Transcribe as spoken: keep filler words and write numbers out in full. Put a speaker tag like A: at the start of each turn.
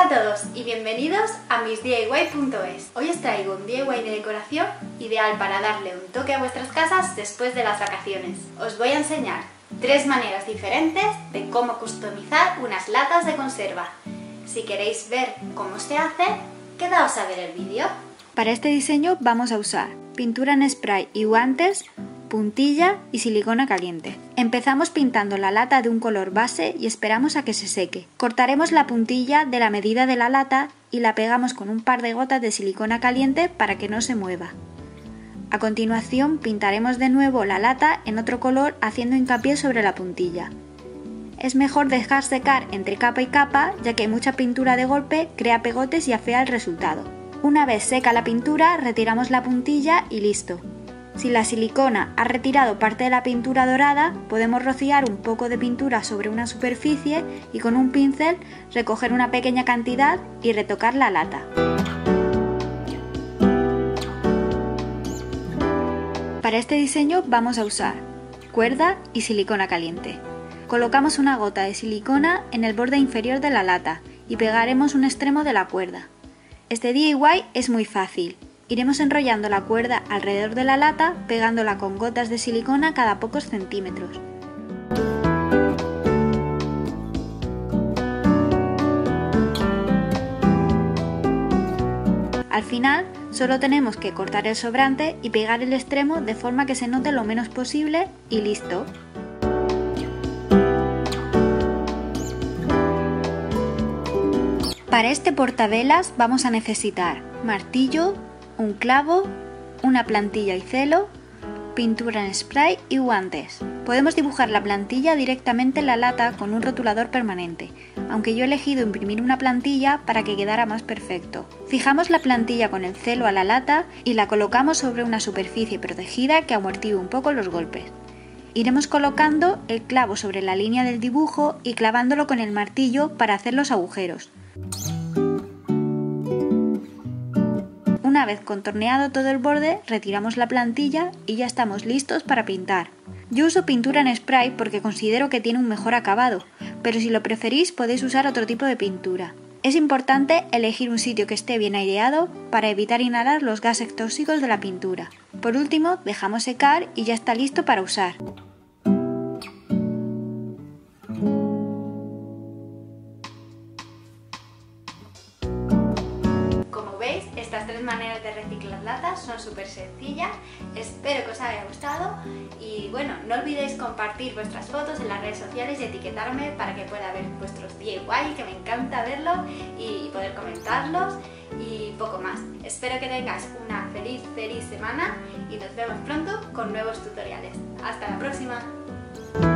A: Hola a todos y bienvenidos a mis D I Y punto es. Hoy os traigo un D I Y de decoración ideal para darle un toque a vuestras casas después de las vacaciones. Os voy a enseñar tres maneras diferentes de cómo customizar unas latas de conserva. Si queréis ver cómo se hace, quedaos a ver el vídeo.
B: Para este diseño vamos a usar pintura en spray y guantes, puntilla y silicona caliente. Empezamos pintando la lata de un color base y esperamos a que se seque. Cortaremos la puntilla de la medida de la lata y la pegamos con un par de gotas de silicona caliente para que no se mueva. A continuación pintaremos de nuevo la lata en otro color haciendo hincapié sobre la puntilla. Es mejor dejar secar entre capa y capa, ya que mucha pintura de golpe crea pegotes y afea el resultado. Una vez seca la pintura, retiramos la puntilla y listo. Si la silicona ha retirado parte de la pintura dorada, podemos rociar un poco de pintura sobre una superficie y con un pincel recoger una pequeña cantidad y retocar la lata. Para este diseño vamos a usar cuerda y silicona caliente. Colocamos una gota de silicona en el borde inferior de la lata y pegaremos un extremo de la cuerda. Este D I Y es muy fácil. Iremos enrollando la cuerda alrededor de la lata, pegándola con gotas de silicona cada pocos centímetros. Al final, solo tenemos que cortar el sobrante y pegar el extremo de forma que se note lo menos posible y listo. Para este portavelas vamos a necesitar martillo, un clavo, una plantilla y celo, pintura en spray y guantes. Podemos dibujar la plantilla directamente en la lata con un rotulador permanente, aunque yo he elegido imprimir una plantilla para que quedara más perfecto. Fijamos la plantilla con el celo a la lata y la colocamos sobre una superficie protegida que amortigue un poco los golpes. Iremos colocando el clavo sobre la línea del dibujo y clavándolo con el martillo para hacer los agujeros. Una vez contorneado todo el borde, retiramos la plantilla y ya estamos listos para pintar. Yo uso pintura en spray porque considero que tiene un mejor acabado, pero si lo preferís podéis usar otro tipo de pintura. Es importante elegir un sitio que esté bien aireado para evitar inhalar los gases tóxicos de la pintura. Por último, dejamos secar y ya está listo para usar.
A: Estas tres maneras de reciclar latas son súper sencillas, espero que os haya gustado y bueno, no olvidéis compartir vuestras fotos en las redes sociales y etiquetarme para que pueda ver vuestros D I Y, que me encanta verlo y poder comentarlos y poco más. Espero que tengáis una feliz, feliz semana y nos vemos pronto con nuevos tutoriales. ¡Hasta la próxima!